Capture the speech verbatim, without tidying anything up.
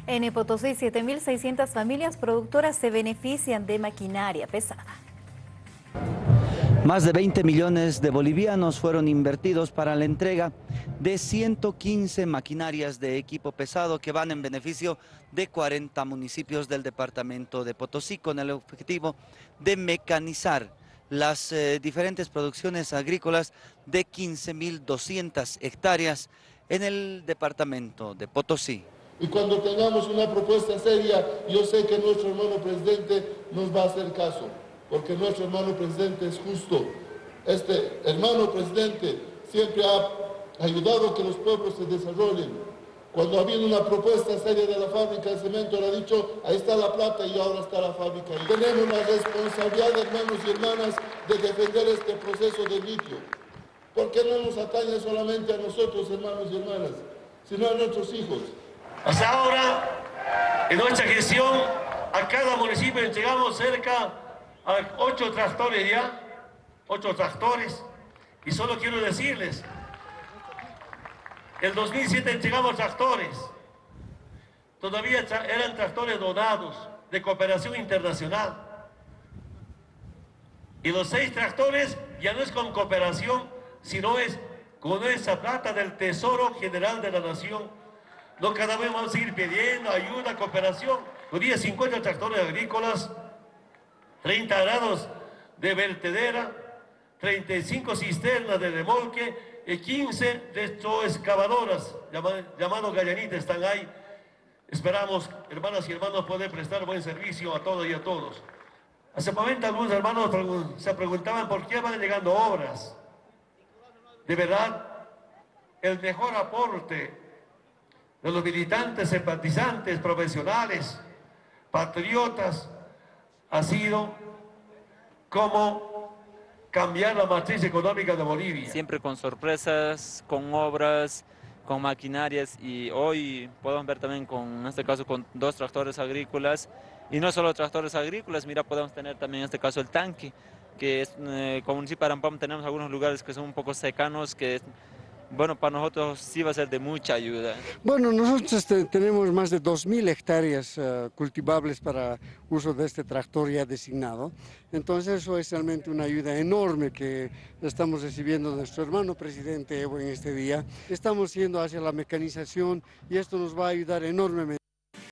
En Potosí, siete mil seiscientas familias productoras se benefician de maquinaria pesada. Más de veinte millones de bolivianos fueron invertidos para la entrega de ciento quince maquinarias de equipo pesado que van en beneficio de cuarenta municipios del departamento de Potosí, con el objetivo de mecanizar las eh, diferentes producciones agrícolas de quince mil doscientas hectáreas en el departamento de Potosí. Y cuando tengamos una propuesta seria, yo sé que nuestro hermano presidente nos va a hacer caso, porque nuestro hermano presidente es justo. Este hermano presidente siempre ha ayudado a que los pueblos se desarrollen. Cuando ha habido una propuesta seria de la fábrica de cemento, le ha dicho, ahí está la plata y ahora está la fábrica. Y tenemos la responsabilidad, hermanos y hermanas, de defender este proceso de litio. Porque no nos atañe solamente a nosotros, hermanos y hermanas, sino a nuestros hijos. Hasta ahora, en nuestra gestión, a cada municipio entregamos cerca a ocho tractores ya, ocho tractores, y solo quiero decirles, el dos mil siete entregamos tractores, todavía tra eran tractores donados de cooperación internacional, y los seis tractores ya no es con cooperación, sino es con esa plata del Tesoro General de la Nación. No, cada vez vamos a seguir pidiendo ayuda, cooperación. Hoy día cincuenta tractores agrícolas, treinta grados de vertedera, treinta y cinco cisternas de remolque y quince excavadoras llamadas gallanitas están ahí. Esperamos, hermanas y hermanos, poder prestar buen servicio a todos y a todos. Hace un momento algunos hermanos se preguntaban por qué van llegando obras. De verdad, el mejor aporte de los militantes, simpatizantes, profesionales, patriotas, ha sido cómo cambiar la matriz económica de Bolivia. Siempre con sorpresas, con obras, con maquinarias, y hoy podemos ver también con, en este caso, con dos tractores agrícolas, y no solo tractores agrícolas, mira, podemos tener también en este caso el tanque, que es, eh, como municipio de Arampam tenemos algunos lugares que son un poco secanos, que bueno, para nosotros sí va a ser de mucha ayuda. Bueno, nosotros te, tenemos más de dos mil hectáreas uh, cultivables para uso de este tractor ya designado. Entonces eso es realmente una ayuda enorme que estamos recibiendo de nuestro hermano presidente Evo en este día. Estamos yendo hacia la mecanización y esto nos va a ayudar enormemente.